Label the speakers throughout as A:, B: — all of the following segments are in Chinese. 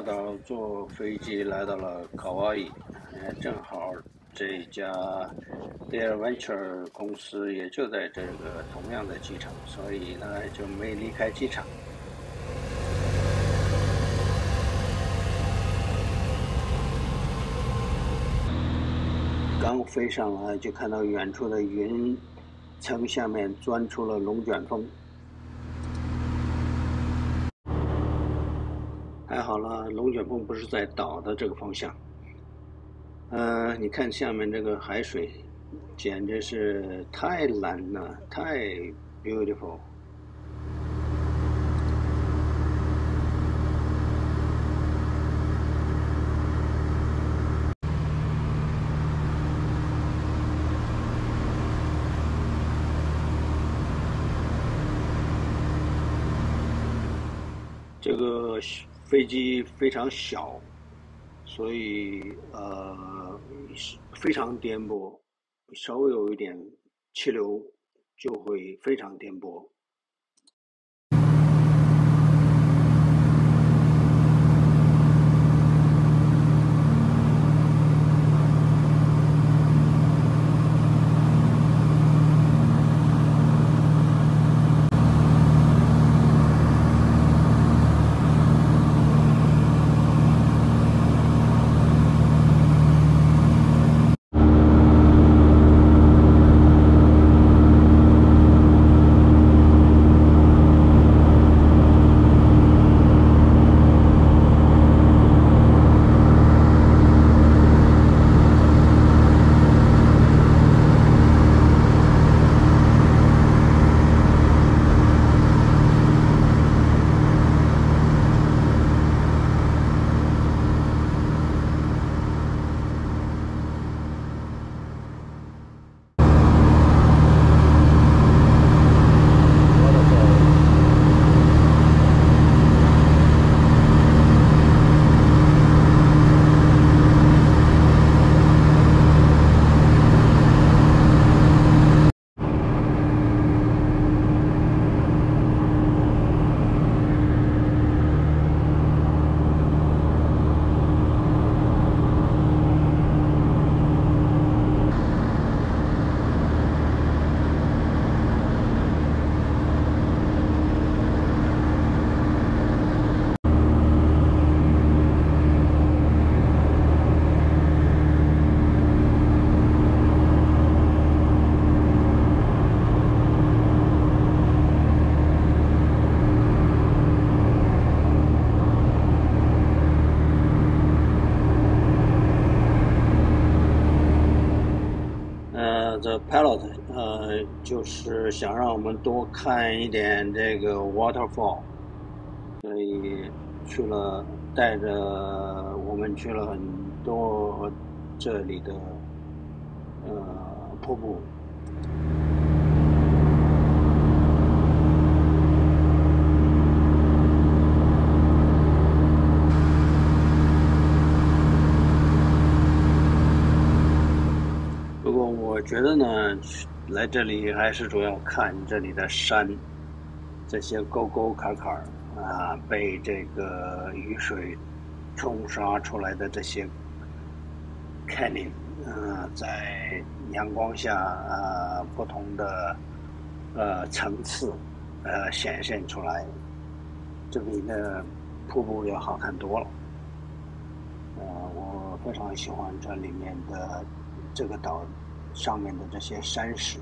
A: 坐飞机来到了Kaua'i，正好这家 Air-Vanture 公司也就在这个同样的机场，所以呢就没离开机场。刚飞上来就看到远处的云层下面钻出了龙卷风。还好了，龙卷风不是在岛的这个方向。你看下面这个海水，简直是太蓝了，太 beautiful。这个飞机非常小，所以非常颠簸，稍微有一点气流就会非常颠簸。The pilot 就是想让我们多看一点这个 waterfall， 所以带着我们去了很多这里的瀑布。不过我觉得呢，来这里还是主要看这里的山，这些沟沟坎坎被这个雨水冲刷出来的这些 canyon，在阳光下不同的层次显现出来，这比那瀑布要好看多了。我非常喜欢这里面的这个岛上面的这些山石。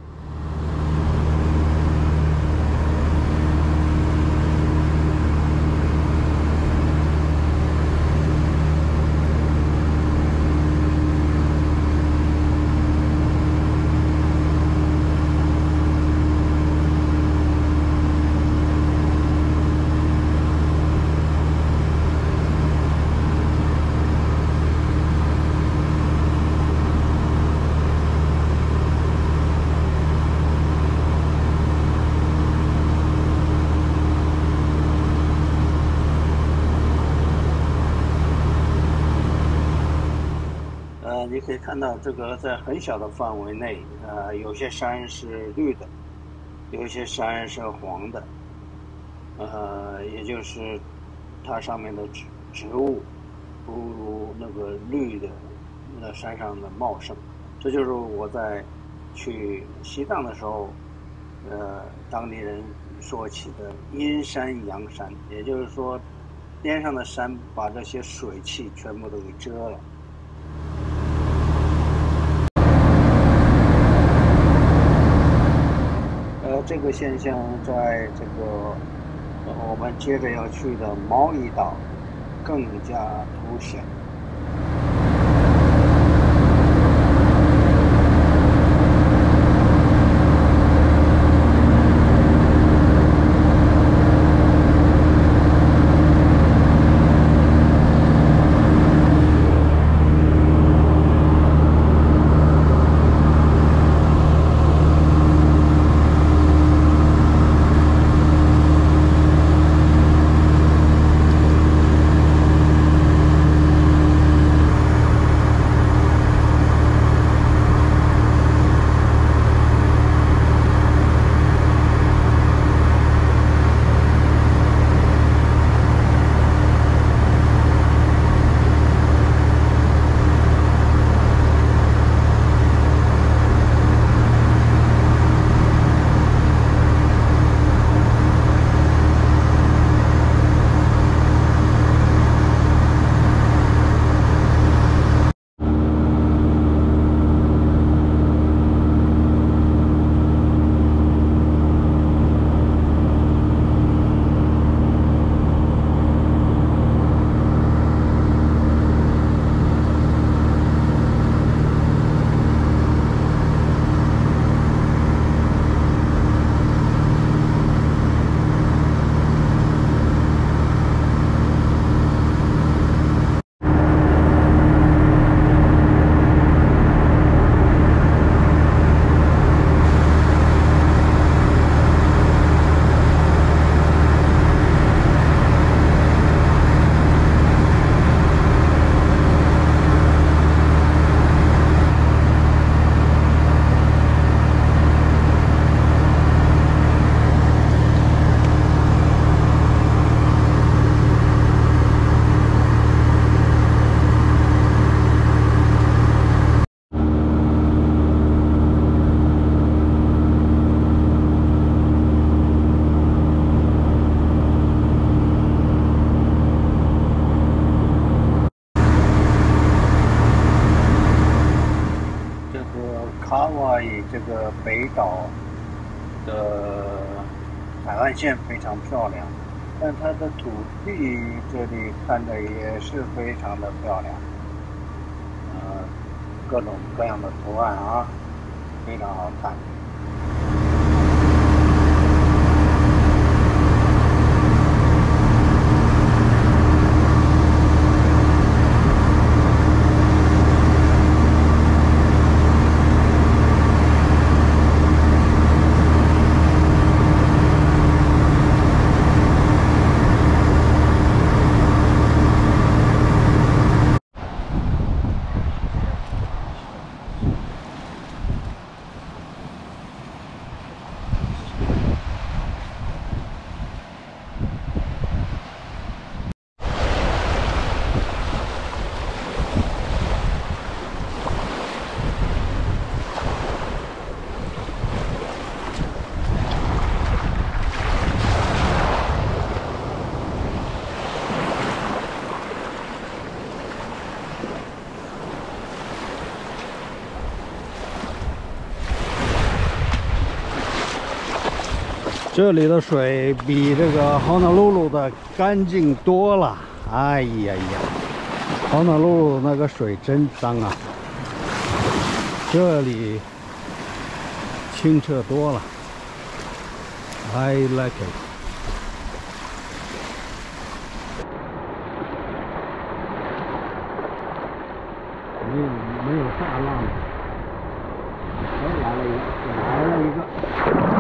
A: 你可以看到这个在很小的范围内，有些山是绿的，有些山是黄的，也就是它上面的植物不如那个绿的那山上的茂盛。这就是我在去西藏的时候，当地人说起的阴山阳山，也就是说，边上的山把这些水汽全部都给遮了。这个现象在这个我们接着要去的毛伊岛更加凸显。Kaua'i 这个北岛的海岸线非常漂亮，但它的土地这里看着也是非常的漂亮，各种各样的图案啊，非常好看。这里的水比这个豪纳鲁鲁的干净多了。哎呀呀，豪纳鲁鲁那个水真脏啊，这里清澈多了。I like it。没有大浪。哎，来了一个。